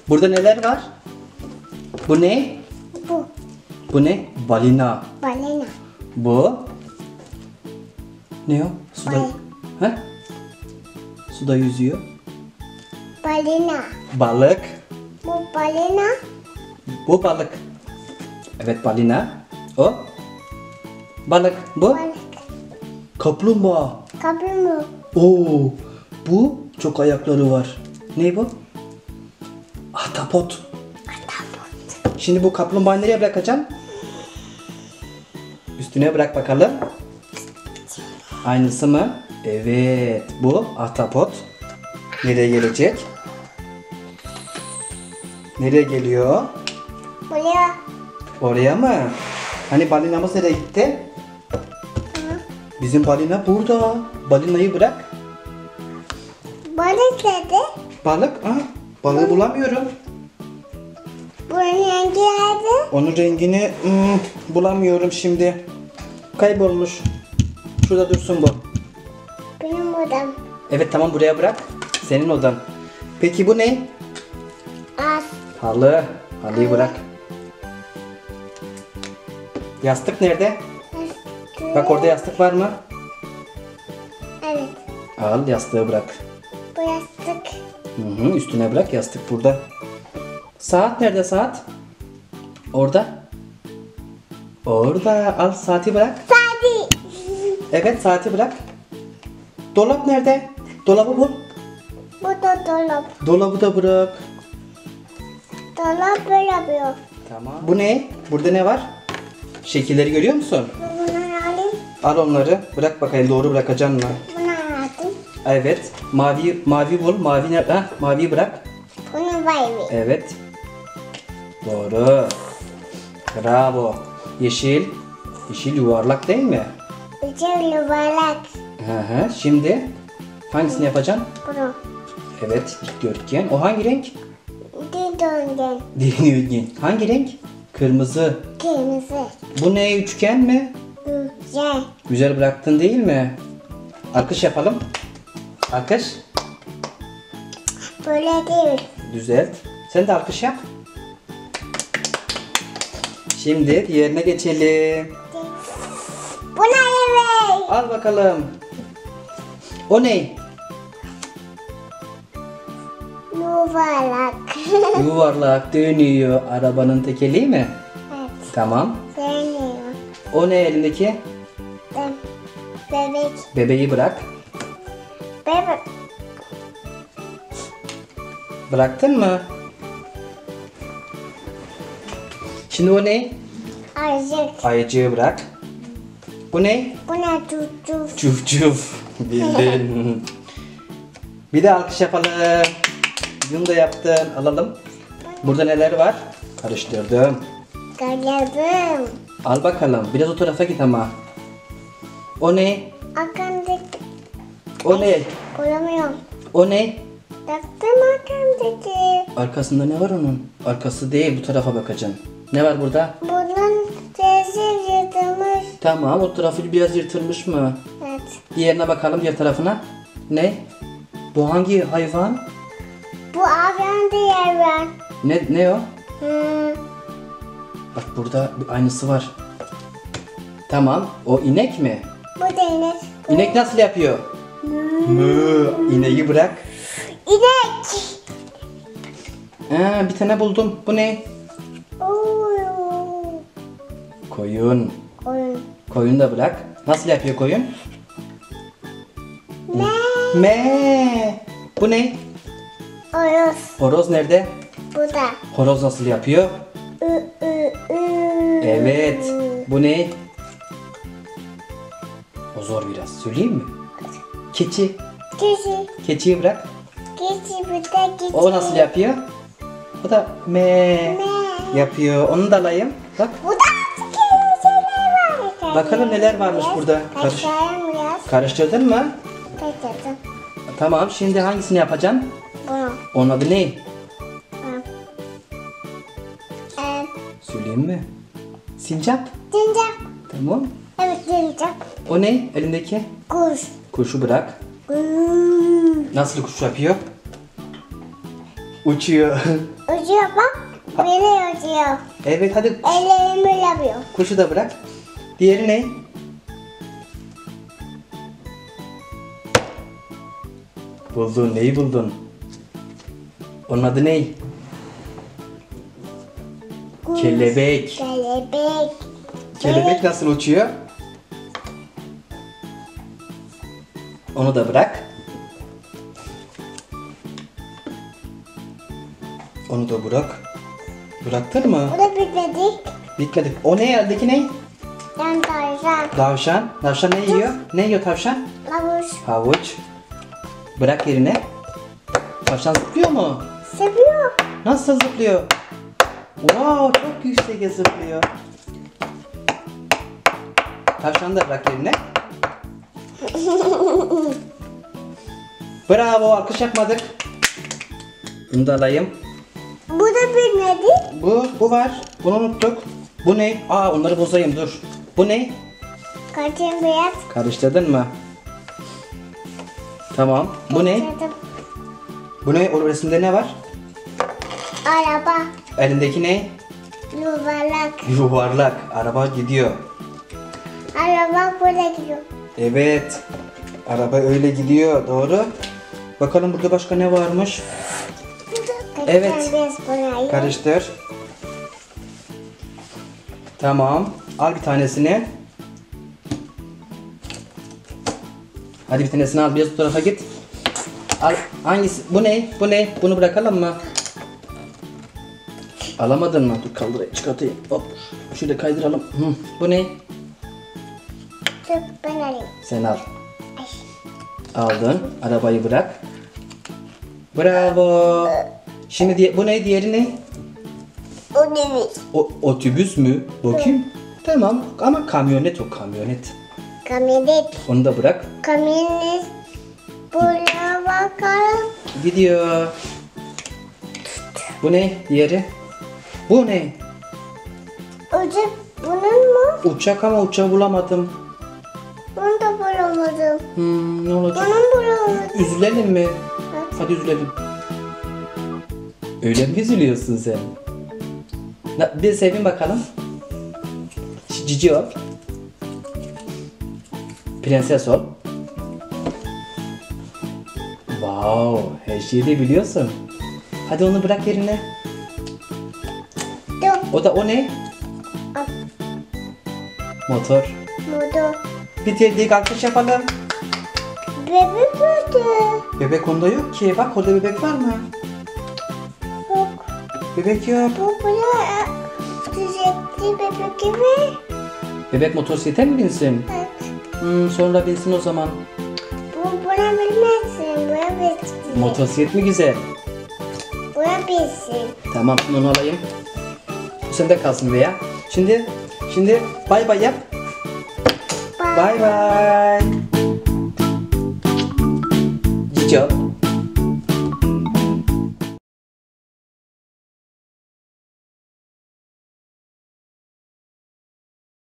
Burada neler var? Bu ne? Bu. Bu ne? Balina. Balina. Bu ne o? Suda. Bal- Ha? Suda yüzüyor. Balina. Balık. Bu balina. Bu balık. Evet, balina. O balık. Bu Balık. kaplumbağa. Kaplumbağa. Oo, bu çok ayakları var. Ne bu? Ahtapot. Şimdi bu kaplumbağayı nereye bırakacaksın? Üstüne bırak bakalım. Aynısı mı? Evet, bu ahtapot. Nereye gelecek? Nereye geliyor? Buraya. Oraya mı? Hani balinamız nereye gitti? Bizim balina burada. Balinayı bırak. Balık dedi. Balık? Balığı bulamıyorum. Bunun rengi nerede? Onun rengini bulamıyorum şimdi. Kaybolmuş. Şurada dursun bu. Benim odam. Evet, tamam, buraya bırak. Senin odan. Peki bu ne? Az. Halı. Halıyı bırak. Yastık nerede? Bak, orada yastık var mı? Evet. Al, yastığı bırak. Bu yastık. Üstüne bırak, yastık burada. Saat nerede, saat? Orada. Orada. Al, saati bırak. Sadi. Evet, saati bırak. Dolap nerede? Dolabı bul. Bu da dolap. Dolabı da bırak. Dolap böyle yapıyor. Tamam. Bu ne? Burada ne var? Şekilleri görüyor musun? Bunları alayım. Al onları. Bırak bakayım, doğru bırakacaksın mı? Bunları aldım. Evet. Mavi bul. Mavi nerede? Maviyi bırak. Bunu bayım. Evet. Doğru. Bravo. Yeşil. Yeşil yuvarlak değil mi? İçeri yuvarlak. Şimdi hangisini yapacaksın? Bunu. Evet. Dikdörtgen. O hangi renk? Didongen. Dikdörtgen. Hangi renk? Kırmızı. Kırmızı. Bu ne? Üçgen mi? Güzel. Güzel bıraktın değil mi? Alkış yapalım. Alkış. Böyle değil. Düzelt. Sen de alkış yap. Şimdi diğerine geçelim. Bu ne yemek? Al bakalım. O ne? Yuvarlak. Yuvarlak dönüyor. Arabanın tekeli mi? Evet. Tamam. Sevmiyorum. O ne elindeki? Bebek. Bebeği bırak. Bebek. Bıraktın mı? Şimdi o ne? Ayıcık. Ayıcığı bırak. Bu ne? Bu ne çocuk? Çuf çuf. Bildin. Bir de alkış yapalım. Bunu da yaptın. Alalım. Burada neler var? Karıştırdım. Galiba. Al bakalım. Biraz o tarafa git ama. O ne? Akandık. O ne? Koyamıyorum. O ne? Taktım akandık. Arkasında ne var onun? Arkası değil, bu tarafa bakacaksın. Ne var burada? Bunun sesi yırtılmış. Tamam, o tarafı biraz yırtılmış mı? Evet. Diğerine bakalım, diğer tarafına. Ne? Bu hangi hayvan? Bu avyan diğer var. Ne o? Hmm. Bak, burada bir aynısı var. Tamam, o inek mi? Bu da inek. İnek nasıl yapıyor? Mü. İneği bırak. İnek. Bir tane buldum. Bu ne? Oo. Koyun. Oyun. Koyunu da bırak. Nasıl yapıyor koyun? Ne? Me. Bu ne? Horoz. Horoz nerede? Bu da. Horoz nasıl yapıyor? Ü, ü, ü. Evet. Bu ne? O zor biraz. Söyleyeyim mi? Keçi. Keçi. Keçiyi bırak. Keçi bu da keçi. O nasıl yapıyor? O da me Me. yapıyor. Onu da alayım. Bak. Bu da şeyler var. Bakalım neler varmış Biraz burada. Kaçayım biraz. Karıştırdın mı? Kaçırdım. Tamam. Şimdi hangisini yapacaksın? Bunu. Onun adı ne? Ee, Söyleyeyim mi? Sincap. Cincap. Tamam. Evet cincap. O ne? Elindeki? Kuş. Kuşu bırak. Nasıl kuş yapıyor? Uçuyor. Uçuyor bak. Beni uçuyor. Evet hadi Ellerimi yapıyor. kuşu da bırak. Diğeri ne? Buldun. Neyi buldun? Onun adı ne? Kelebek. Kelebek. Kelebek nasıl uçuyor? Onu da bırak. Onu da bırak. Bıraktın mı? Bu da bitmedi. Bitmedi. O ne eldeki ne? Ben tavşan. Tavşan. Tavşan ne yiyor? Ne yiyor tavşan? Havuç. Havuç. Bırak yerine. Tavşan zıplıyor mu? Seviyor. Nasıl zıplıyor? Wow, çok yüksek zıplıyor. Tavşanı da bırak yerine. Bravo, alkış yapmadık. Bunu da alayım. Bu da bitmedi. Bu var. Bunu unuttuk. Bu ne? Aa, onları bozayım dur. Bu ne? Kaçın beyaz. Karıştırdın mı? Tamam. Bu ne? Kaçırdım. Bu ne? O resimde ne var? Araba. Elindeki ne? Yuvarlak. Yuvarlak. Araba gidiyor. Araba burada gidiyor. Evet. Araba öyle gidiyor. Doğru. Bakalım burada başka ne varmış? Evet. Kaçın beyaz burayı. Karıştır. Tamam. Al bir tanesini. Hadi bir tanesini al. Biraz bu tarafa git. Al. Hangisi? Bu ne? Bu ne? Bunu bırakalım mı? Alamadın mı? Dur kaldırayım. Çıkartayım. Hop. Şöyle kaydıralım. Hı. Bu ne? Dur ben alayım. Sen al. Ay. Aldın. Arabayı bırak. Bravo. Şimdi bu ne? Diğeri ne? O deniz. Otobüs mü? Bakayım. Tamam ama kamyonet o kamyonet. Kamyonet. Onu da bırak. Kamyonet. Buraya bakalım. Gidiyor. Bu ne? Diğeri? Bu ne? Ucu bunun mu? Uçak ama uçağı bulamadım. Bunu da bulamadım. Ne olacak? Bunu bulamadım. Üzülelim mi? Evet. Hadi üzülelim. Öyle mi üzülüyorsun sen? Bir sevin bakalım. Cici ol. Prenses ol. Wow, her şeyi de biliyorsun. Hadi onu bırak yerine. Dur. O ne? Al. Motor. Motor. Bitirdik, alkış yapalım. Bebek burada. Bebek onda yok ki. Bak orada bebek var mı? Yok. Bebek yok. Bu buraya düzeltti bebek gibi. Bebek motosiklete mi binsin? Evet. Sonra binsin o zaman. Bu buna bilmezsin. Buna bilsin. Motosiklet mi güzel? Buna bilsin. Tamam, şimdi onu alayım. Bu sende kalsın veya. Şimdi bay bay yap. Bay bay. Cici ol.